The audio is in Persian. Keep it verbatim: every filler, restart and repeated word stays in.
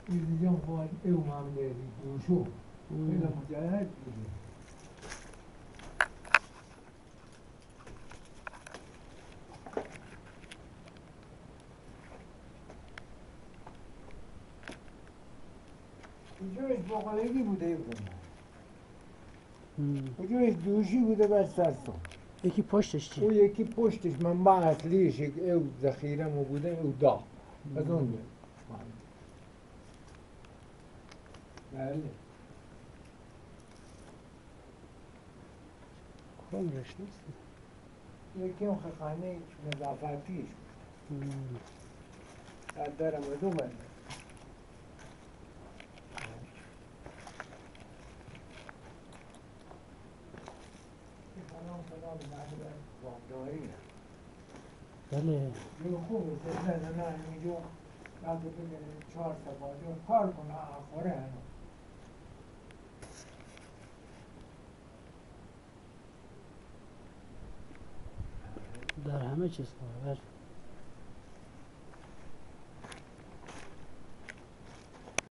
ایزیجان خواهد او ممنوعی دوشو خیلی مجاهد بوده کجایش باقالگی بوده ای کنم کجایش دوشی بوده بس سرسان یکی پشتش چی؟ او یکی پشتش منبع اصلیش او ذخیره مو بوده او دا از اون ده بله کامرش نیست یکی اون خانه نظافتیش در درم از اون بنده بله یه خوبه سه نه نه میگو بعد بگه چهار سباجه کار کنه آخوره هنو در همه چیز کار